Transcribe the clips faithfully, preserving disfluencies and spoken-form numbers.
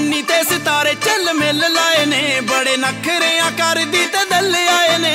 चुन्नी ते सितारे चल मिल लाए ने, बड़े नखरियां करदी ते दल आए ने।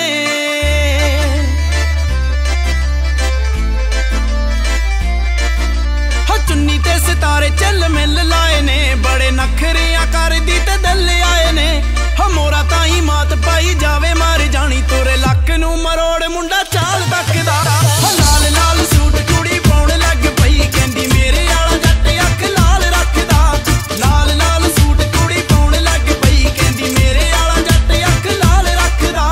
चुन्नी ते सितारे चल मिल लाए ने, बड़े नखरियां करदी ते दल आए ने। मोरा ताई मात पाई जावे मार जानी, तोरे लक नू मरोड़ मुंडा चाल तकदा। लाल लाल सूट कुड़ी पाउण लग पई, कहंदी मेरे आला जट अख लाल रखदा। लाल लाल सूट कुड़ी पाउण लग पई, कहंदी मेरे आला जट अख लाल रखदा।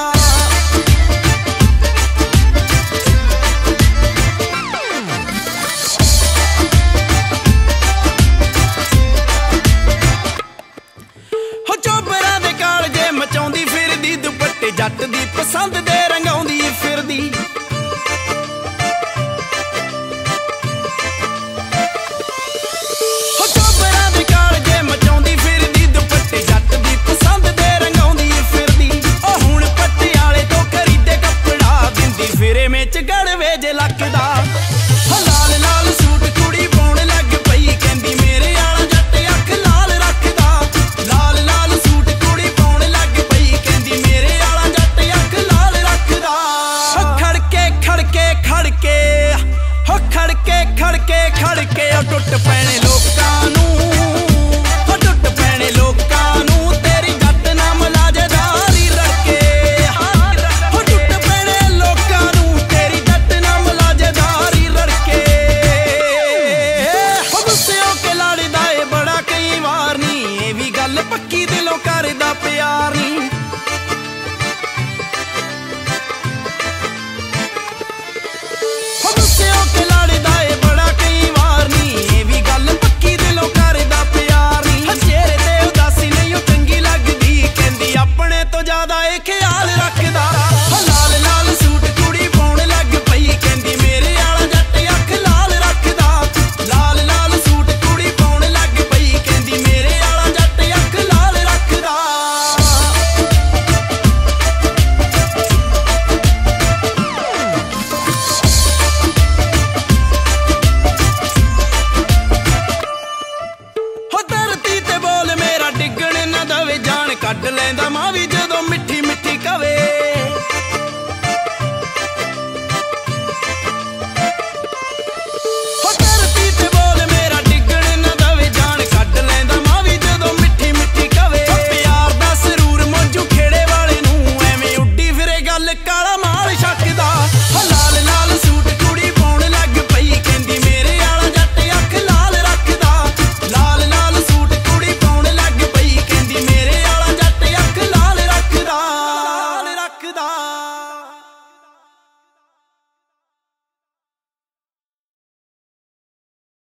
चोबरा दे कालजे मचाउंदी फिरदी, दुपट्टे जट दी पसंद दे रंगाउंदी फिरदी। चोबरा दे कालजे मचाउंदी फिरदी, दुपट्टे जट दी पसंद दे रंगाउंदी फिरदी। ओ हुण पटियाले तो खरीदे कपड़ा, दिंदी फिरे में च गड़वे जे लकदा। लाल लाल सूट कुड़ी पाउण लग पई, कहंदी मेरे आला जट अख लाल रखदा। लाल लाल सूट कुड़ी पाउण लग पई, कहंदी मेरे आला जट अख लाल रखदा। खड़के खड़के खड़के हो खड़के खड़के खड़के ओ टुट पैणे लोकां नूं, हो टुट पैणे लोकां नूं, तेरी जट नाम लाजदारी रड़के। हो टुट पैणे लोकां नूं, तेरी जट नाम लाजदारी रड़के। हो गुस्से होके लड़दा ए बड़ा कई वार नी, ए भी गल पक्की दिलों करदा प्यार नी। हो गुस्से होके